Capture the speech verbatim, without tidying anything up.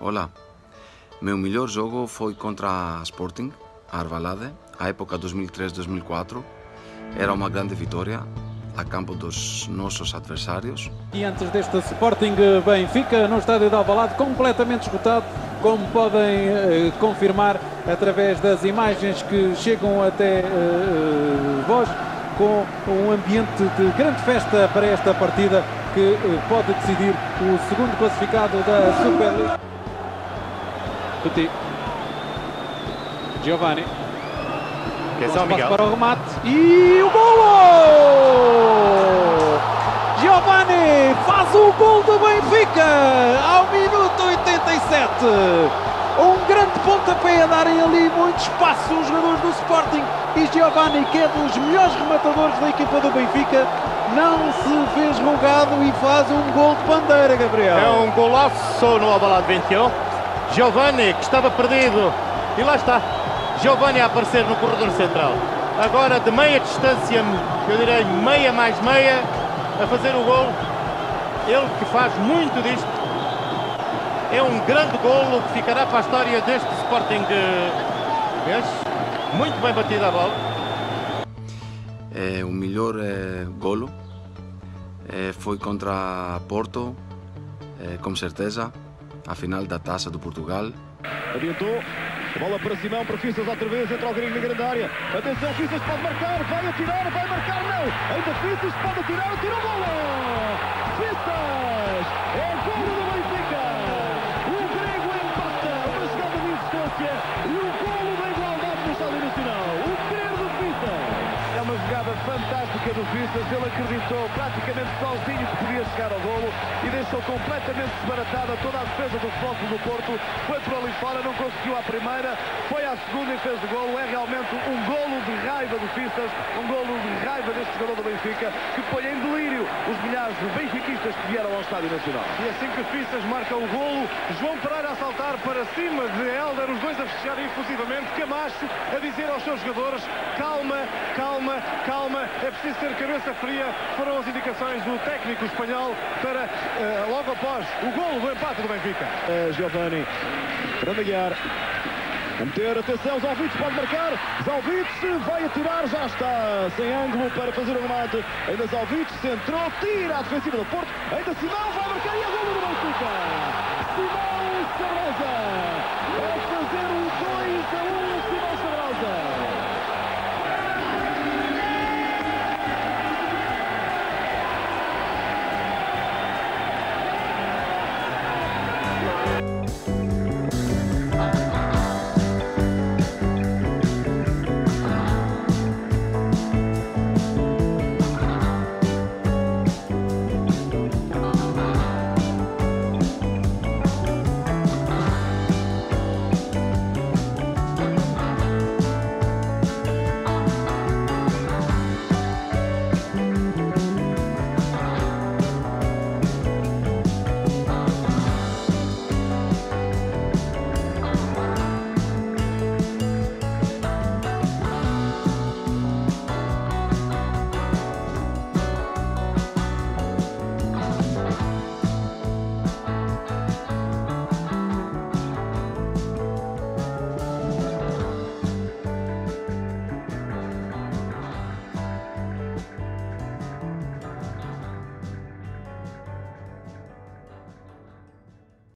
Olá, meu melhor jogo foi contra a Sporting, a Arvalade, a época dois mil e três dois mil e quatro. Era uma grande vitória a campo dos nossos adversários. E antes deste Sporting Benfica, no estádio de Alvalade, completamente esgotado, como podem eh, confirmar através das imagens que chegam até eh, vós, com um ambiente de grande festa para esta partida que eh, pode decidir o segundo classificado da Superliga. Petit. Giovanni. Atenção, Miguel. Para o remate e o golo! Giovanni faz o gol do Benfica ao minuto oitenta e sete. Um grande pontapé a darem ali muito espaço os jogadores do Sporting, e Giovanni, que é dos melhores rematadores da equipa do Benfica, não se fez rogado e faz um gol de bandeira, Gabriel. É um golaço no Alvalade vinte e um. Giovanni, que estava perdido, e lá está. Giovanni a aparecer no corredor central. Agora de meia distância, eu direi meia mais meia, a fazer o gol. Ele que faz muito disto. É um grande golo que ficará para a história deste Sporting. Muito bem batida a bola. É, o melhor é, golo é, foi contra Porto, é, com certeza, a final da Taça do Portugal. Adiantou, a bola para Simão, para Fissas outra vez, entra o gringo na grande área. Atenção, Fissas pode marcar, vai atirar, vai marcar, não! Ainda Fissas pode atirar, atira o golo! Fissas! É o golo do Benfica! O grego empata, uma jogada de insistência e o golo da igualdade no Estádio Nacional. O querer do Fissas! É uma jogada fantástica do Fissas, ele acreditou praticamente sozinho que podia chegar ao golo e deixou completamente desbaratada toda a defesa do Futebol Clube do Porto. Foi por ali fora, não conseguiu a primeira, foi à segunda e fez o golo. É realmente um golo de raiva do Fissas, um golo de raiva deste jogador do Benfica, que põe em delírio os milhares de benfiquistas que vieram ao Estádio Nacional. E assim que Fissas marca o golo, João Pereira a saltar para cima de Hélder, os dois a festejar efusivamente, Camacho a dizer aos seus jogadores: calma, calma, calma, é preciso ter cabeça fria. Foram as indicações do técnico espanhol para uh, logo após o golo do empate do Benfica. Uh, Giovanni, Fernando Aguiar, a meter, atenção, Zalvites pode marcar, Zalvites vai atirar, já está sem ângulo para fazer o remate, ainda Zalvites centrou, tira a defensiva do Porto, ainda Simão vai marcar e é golo do Benfica!